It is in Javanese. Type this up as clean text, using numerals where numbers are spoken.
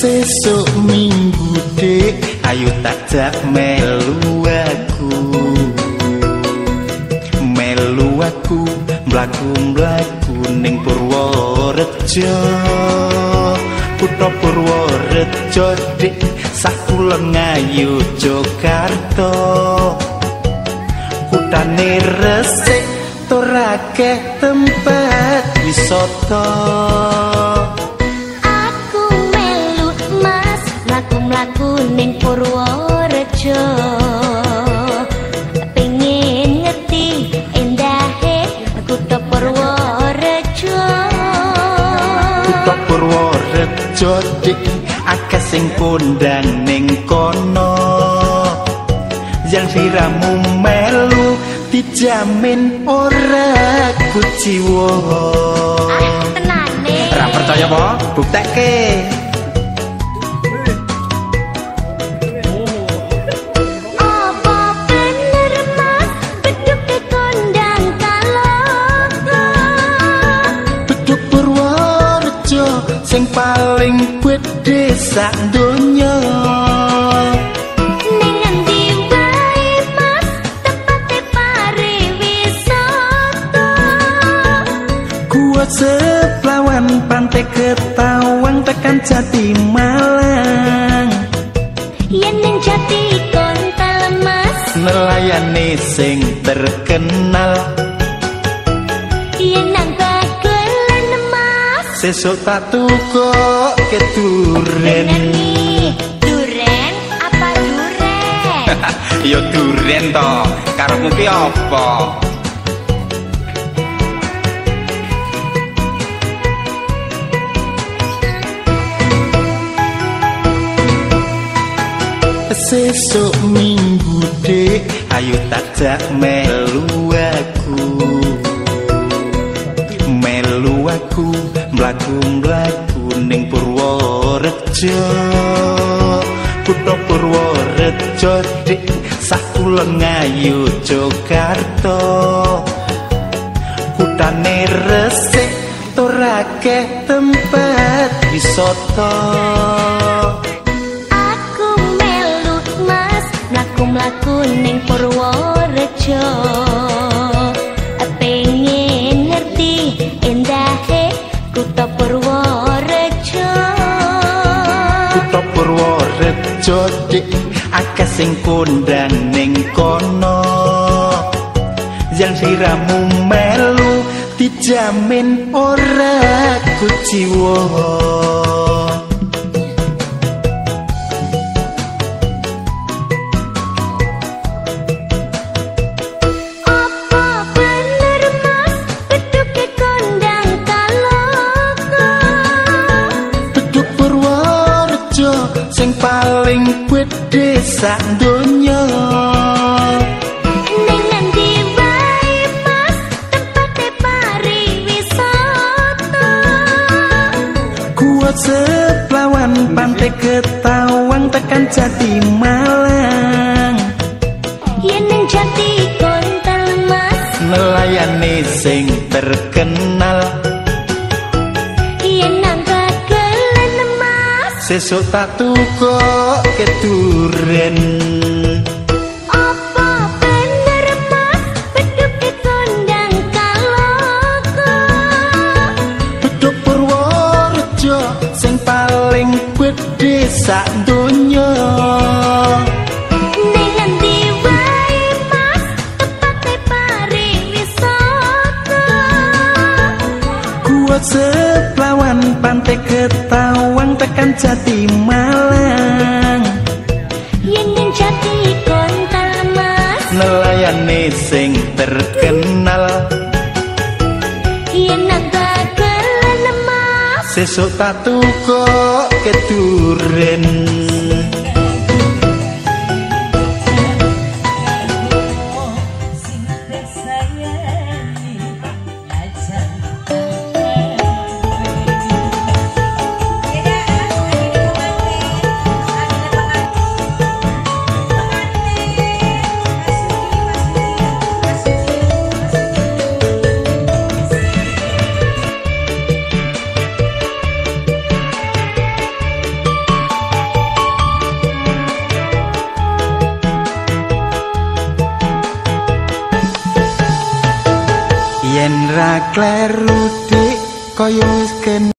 Sesuk minggu dek, ayo takjak melu aku mlaku-mlaku ning Purworejo. Kutha Purworejo dek, sakulon ngayu Jakarta. Kutane resik tur akeh tempat wisata. Aku melu mas mlaku-mlaku ning Purworejo. Pengen ngerti endahe kutha Purworejo. Kutha Purworejo dik, akeh sing kondang ning kono. Yang siramu melu dijamin ora kuciwa. Tenane ora percaya apa? Buktekke. Apa bener mas beduk kondang kalogo? Beduk Purworejo sing paling gedhe sak donya. Seplawan Pantai Ketawang tekan Jati Malang. Yen ning Jati Kontal mas, nelayane sing terkenal. yen nang Bagelan mas, sesuk tak tukokke duren. Duren apa duren? Ya duren to, karepmu ki apa? Sesuk minggu dek, ayo takjak melu aku mlaku-mlaku ning Purworejo. Kutha Purworejo dek, sakulon ngayu Jakarta. Kutane resik tur akeh tempat wisata. Mlaku ning Purworejo. Pengen ngerti endahe kutha Purworejo. Kutha Purworejo dik, akeh sing kondang ning kono. Yang siramu melu dijamin ora kuciwa. Sing paling gedhe sak donya. Ning endi wae mas tempate pariwisata. Kuat Seplawan Pantai Ketawang tekan Jati Malang. Yen ning Jati Kontal mas, nelayane sing terkenal. Sesuk tak tukokke duren. Apa bener mas beduk kondang kalogo? Beduk Purworejo sing paling gedhe sak donya. Ning endi wae mas tempate pariwisata. Kuat Seplawan Pantai Ketawang tekan Jati Malang. Yen ning Jati Kontal mas, nelayane sing terkenal. yen nang Bagelan mas, sesuk tak tukokke duren. ora kleru dik kaya wis